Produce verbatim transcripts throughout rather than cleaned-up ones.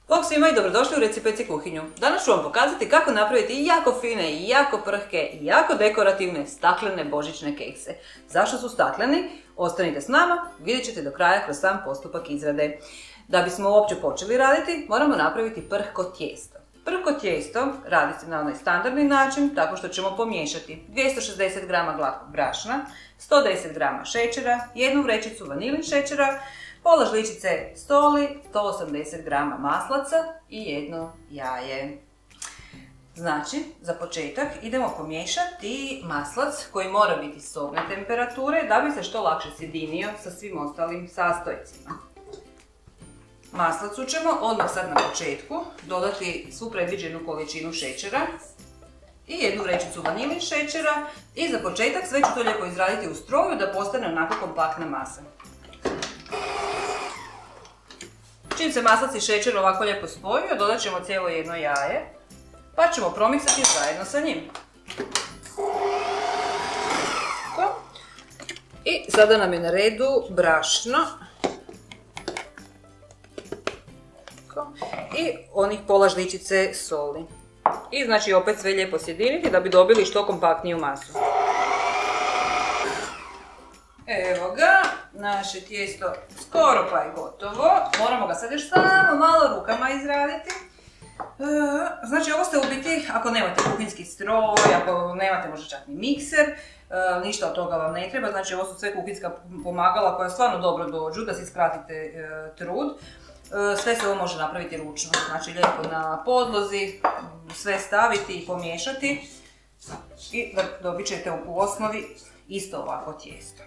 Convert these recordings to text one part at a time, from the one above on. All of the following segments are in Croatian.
Bog svima i dobrodošli u Recipeci kuhinju. Danas ću vam pokazati kako napraviti jako fine, jako prhke i jako dekorativne staklene božićne kekse. Zašto su stakleni? Ostanite s nama, vidjet ćete do kraja kroz sam postupak izrade. Da bismo uopće počeli raditi, moramo napraviti prhko tijesto. Prhko tijesto radi se na onaj standardni način, tako što ćemo pomiješati dvjesto šezdeset grama glatkog brašna, sto deset grama šećera, jednu vrećicu vanilin šećera, pola žličice soli, sto osamdeset grama maslaca i jedno jaje. Znači, za početak idemo pomiješati maslac koji mora biti sobne temperature da bi se što lakše sjedinio sa svim ostalim sastojcima. Maslacu ćemo odmah sad na početku dodati svu predviđenu količinu šećera i jednu vrećicu vanilin šećera i za početak sve ću to lijepo izraditi u stroju da postane onako kompaktna masa. Čim se maslac i šećer ovako lijepo spojio, dodat ćemo cijelo jedno jaje, pa ćemo promiksati zajedno sa njim. I sada nam je na redu brašno i onih pola žličice soli. I znači opet sve lijepo sjediniti da bi dobili što kompaktniju masu. Evo ga, naše tijesto skoro pa je gotovo. Moramo ga sad još samo malo rukama izraditi. Znači ovo ste u biti, ako nemate kuhinjski stroj, ako nemate možda čak ni mikser, ništa od toga vam ne treba. Znači ovo su sve kuhinjska pomagala koja stvarno dobro dođu da si skratite trud. Sve se ovo može napraviti ručno, znači lijepo na podlozi, sve staviti i pomiješati i dobit ćete u osnovi isto ovako tijesto.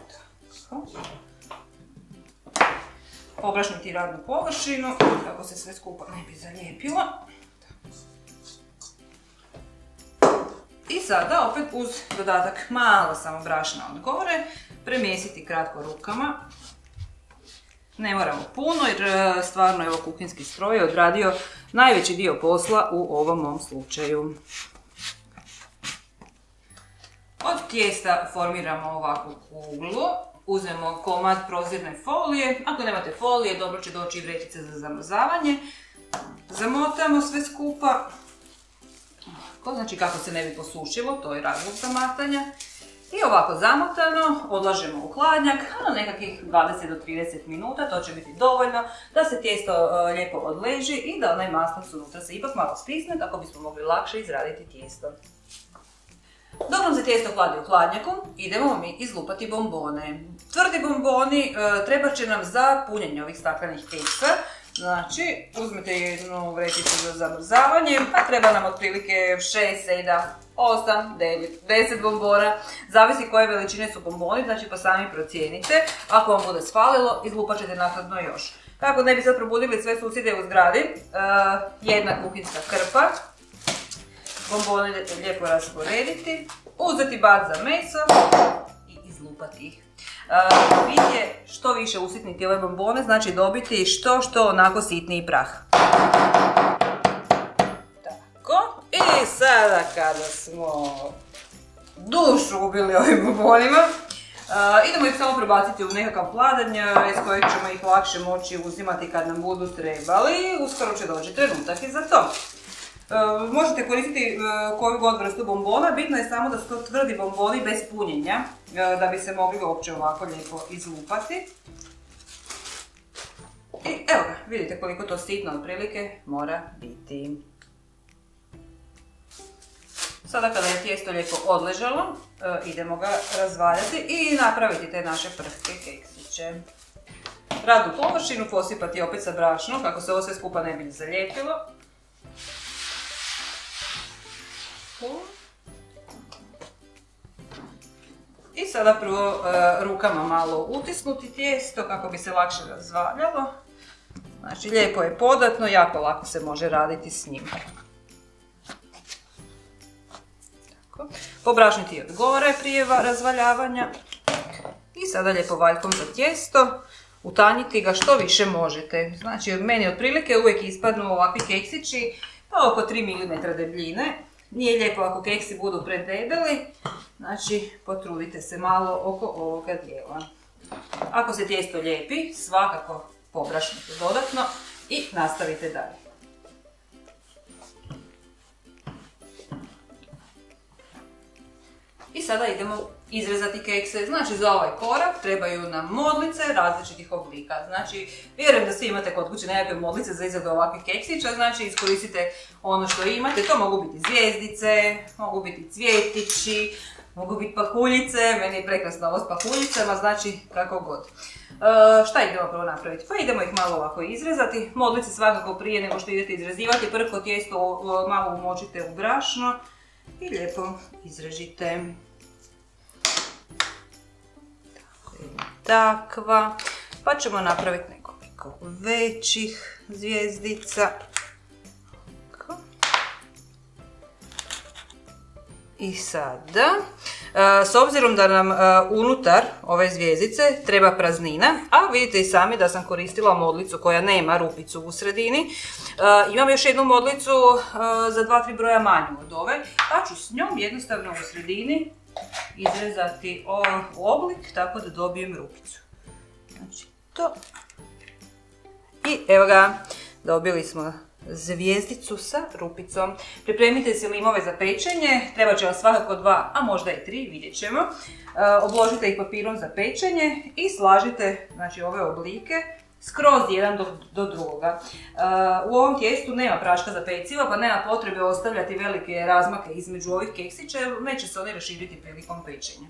Pobrašniti radnu površinu, kako se sve skupa ne bi zalijepilo. I sada opet uz dodatak malo samo brašna od gore, premjesiti kratko rukama. Ne moramo puno jer stvarno je ovo kuhinjski stroj odradio najveći dio posla u ovom mom slučaju. Od tijesta formiramo ovakvu kuglu, uzmemo komad prozirne folije, ako nemate folije dobro će doći i vrećice za zamrzavanje. Zamotamo sve skupa, znači kako se ne bi posušilo, to je razlog zamatanja. I ovako zamotano odlažemo u hladnjak na nekakvih dvadeset do trideset minuta, to će biti dovoljno da se tijesto lijepo odleži i da onaj maslac unutra se ipak malo stisne kako bismo mogli lakše izraditi tijesto. Dok nam se tijesto hladi u hladnjaku, idemo mi izlupati bombone. Tvrdi bomboni treba će nam za punjenje ovih staklenih keksa. Znači, uzmete jednu vrećicu za zamrzavanje, pa treba nam otprilike šest, sedam, osam, devet, deset bombona. Zavisi koje veličine su bomboni, znači pa sami procijenite. Ako vam bude sfalilo, izlupat ćete naknadno još. Kako ne bi sad probudili sve susjede u zgradi, jedna kuhinjska krpa. Bombone lijepo rasporediti, uzeti bat za meso i izlupati ih. Bit je što više usitniti ove bombone, znači dobiti što što onako sitniji prah. Tako, i sada kada smo dušu ubili ovim bombonima, idemo ih samo prebaciti u nekakav pladanj iz kojeg ćemo ih lakše moći uzimati kad nam budu trebali. Uskoro će doći trenutak i za to. Možete koristiti koju god vrstu bombona, bitno je samo da su to tvrdi bomboni bez punjenja, da bi se mogli uopće ovako lijepo izlupati. I evo ga, vidite koliko to sitno otprilike mora biti. Sada kada je tijesto lijepo odležalo, idemo ga razvaljati i napraviti te naše prhke keksiće. Radnu površinu posipati opet sa brašnom kako se ovo sve skupa ne bi zalijepilo. I sada prvo e, rukama malo utisnuti tijesto kako bi se lakše razvaljalo. Znači lijepo je podatno, jako lako se može raditi s njim. Tako. Pobrašniti od gore prije razvaljavanja. I sada lijepo valjkom za tijesto. Utanjiti ga što više možete. Znači meni otprilike uvijek ispadnu ovakvi keksići pa oko tri milimetra debljine. Nije lijepo ako keksi budu predebeli, znači potrudite se malo oko ovoga dijela. Ako se tijesto lijepi, svakako pobrašnite dodatno i nastavite dalje. I sada idemo izrezati kekse. Znači za ovaj korak trebaju nam modlice različitih oblika. Znači vjerujem da svi imate kod kuće nekakve modlice za izradu ovakvih keksića, znači iskoristite ono što imate. To mogu biti zvjezdice, mogu biti cvjetići, mogu biti pahuljice, meni je prekrasno ovo s pahuljicama, znači kako god. E, šta idemo prvo napraviti? Pa idemo ih malo ovako izrezati. Modlice svakako prije nego što idete izrezivati, prvo tijesto malo umočite u brašno i lijepo izrežite. Takva, pa ćemo napraviti nekoliko većih zvjezdica. I sada, s obzirom da nam unutar ove zvjezdice treba praznina, a vidite i sami da sam koristila modlicu koja nema rupicu u sredini, imam još jednu modlicu za dva tri broja manju od ove, pa ću s njom jednostavno u sredini izrezati oblik tako da dobijem rupicu. Znači to. I evo ga, dobili smo zvjezdicu sa rupicom. Pripremite si limove za pečenje, treba će vam svakako dva, a možda i tri, vidjet ćemo. Obložite ih papirom za pečenje i slažite, znači, ove oblike skroz jedan do, do drugoga. U ovom tijestu nema praška za pecivo, pa nema potrebe ostavljati velike razmake između ovih keksića, jer neće se oni raširiti prilikom pečenja.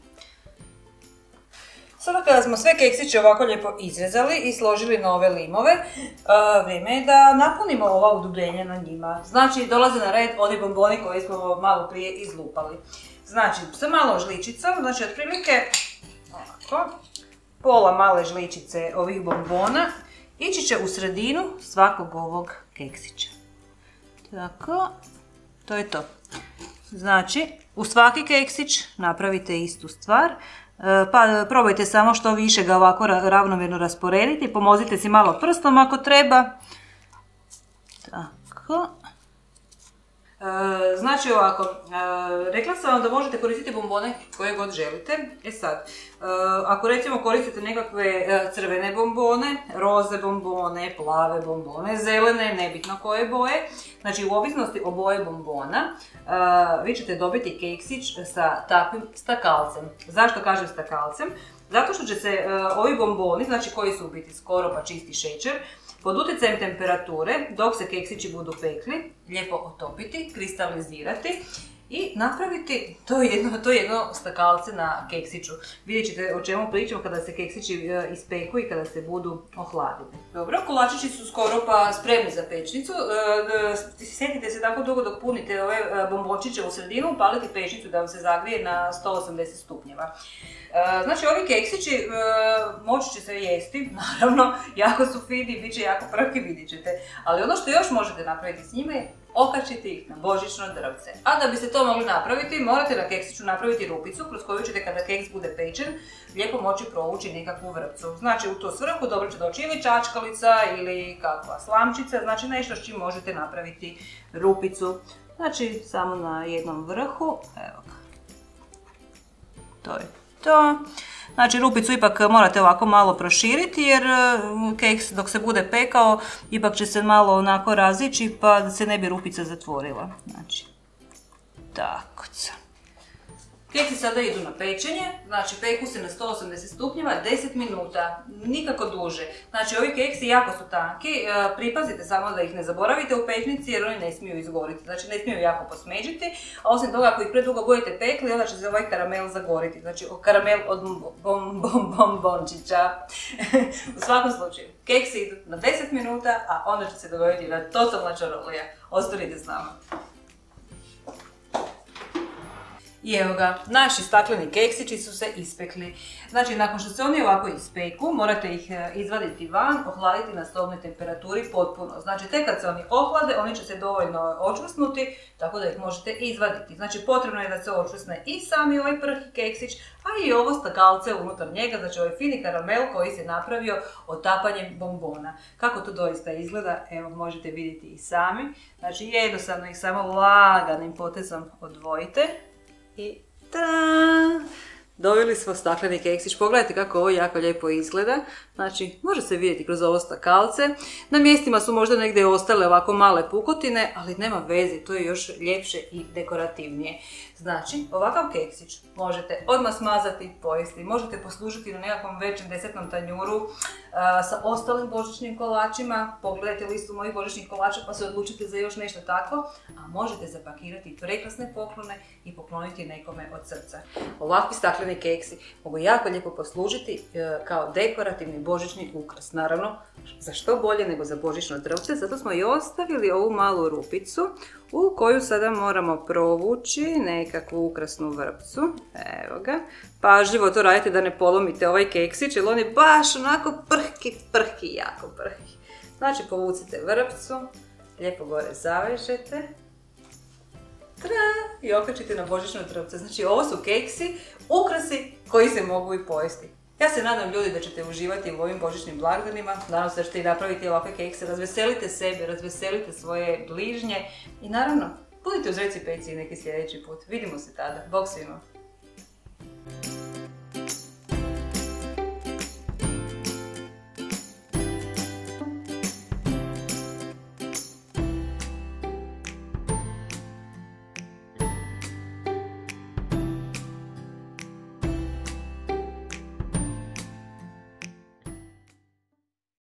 Sada kada smo sve keksiće ovako lijepo izrezali i složili na ove limove, vrijeme je da napunimo ova udubljenja na njima. Znači dolaze na red oni bomboni koje smo malo prije izlupali. Znači sa malom žličicom, znači otprilike ovako, pola male žličice ovih bombona ići će u sredinu svakog ovog keksića. Tako, to je to. Znači u svaki keksić napravite istu stvar. Pa probajte samo što više ga ovako ravnomjerno rasporediti, pomozite si malo prstom ako treba. Tako. E, znači ovako, e, rekla sam vam da možete koristiti bombone koje god želite. E sad, e, ako recimo koristite nekakve crvene bombone, roze bombone, plave bombone, zelene, nebitno koje boje, znači u ovisnosti o boje bombona, e, vi ćete dobiti keksić sa takvim stakalcem. Zašto kažem stakalcem? Zato što će se e, ovi bomboni, znači koji su u biti skoro pa čisti šećer, pod utjecajem temperature, dok se keksići budu pekli, lijepo otopiti, kristalizirati i napraviti to jedno, to jedno stakalce na keksiću. Vidjet ćete o čemu pričamo kada se keksići ispeku i kada se budu ohladili. Dobro, kolačići su skoro pa spremni za pečnicu. Sjetite se tako dugo dok punite ove bombončiće u sredinu, upaliti pečnicu da vam se zagrije na sto osamdeset stupnjeva. Znači ovi keksići moći će se jesti, naravno, jako su fini, bit će jako prhki, vidjet ćete. Ali ono što još možete napraviti s njima je okačiti ih na božićno drvce. A da biste to mogli napraviti, morate na keksiću napraviti rupicu kroz koju ćete kada keks bude pečen lijepo moći provući nekakvu vrpcu. Znači u tu svrhu dobro će doći ili čačkalica ili kakva slamčica, znači nešto s čim možete napraviti rupicu. Znači samo na jednom vrhu, evo ga. To je to. Znači rupicu ipak morate ovako malo proširiti jer keks dok se bude pekao ipak će se malo onako razići pa da se ne bi rupica zatvorila. Znači, tako. Keksi sada idu na pečenje, znači peku se na sto osamdeset stupnjeva deset minuta, nikako duže. Znači ovi keksi jako su tanki, pripazite samo da ih ne zaboravite u pečnici jer oni ne smiju izgoriti, znači ne smiju jako posmeđiti, a osim toga ako ih predugo budete pekli onda će se ovaj karamel zagoriti, znači karamel od bombončića. U svakom slučaju, keksi idu na deset minuta, a onda će se dogoditi jedna totalna čarolija. Ostanite s nama. I evo ga, naši stakleni keksići su se ispekli. Znači, nakon što se oni ovako ispeku, morate ih izvaditi van, ohladiti na sobnoj temperaturi potpuno. Znači, tek kad se oni ohlade, oni će se dovoljno očvrsnuti, tako da ih možete izvaditi. Znači, potrebno je da se očvrsne i sami ovaj prhi keksić, a i ovo stakalce unutar njega, znači ovaj fini karamel koji se napravio otapanjem bombona. Kako to doista izgleda, evo, možete vidjeti i sami. Znači, jednostavno ih samo laganim potezom odvojite. I ta, Dobili smo stakleni keksić. Pogledajte kako ovo jako lijepo izgleda. Znači, može se vidjeti kroz ovo stakalce. Na mjestima su možda negdje ostale ovako male pukotine, ali nema veze, to je još ljepše i dekorativnije. Znači, ovakav keksić možete odmah smazati, pojesti. Možete poslužiti na nekakvom većem desertnom tanjuru a, sa ostalim božićnim kolačima. Pogledajte listu mojih božićnih kolača pa se odlučite za još nešto tako. A možete zapakirati prekrasne poklone i pokloniti nekome od srca. Ovakvi stakleni keksi mogu jako lijepo poslužiti e, kao dekorativni božićni ukras. Naravno, za što bolje nego za božićno drvce, zato smo i ostavili ovu malu rupicu u koju sada moramo provući nekakvu ukrasnu vrpcu. Evo ga. Pažljivo to radite da ne polomite ovaj keksić, jer on je baš onako prhki, prhki, jako prhki. Znači, povucite vrpcu, lijepo gore zavežete. I okačite na božićno drvce. Znači, ovo su keksi, ukrasi koji se mogu i pojesti. Ja se nadam, ljudi, da ćete uživati u ovim božićnim blagdanima. Nadam se da ćete i napraviti ovakve kekse. Razveselite sebe, razveselite svoje bližnje. I naravno, budite uz Reci Peci neki sljedeći put. Vidimo se tada. Bog svima!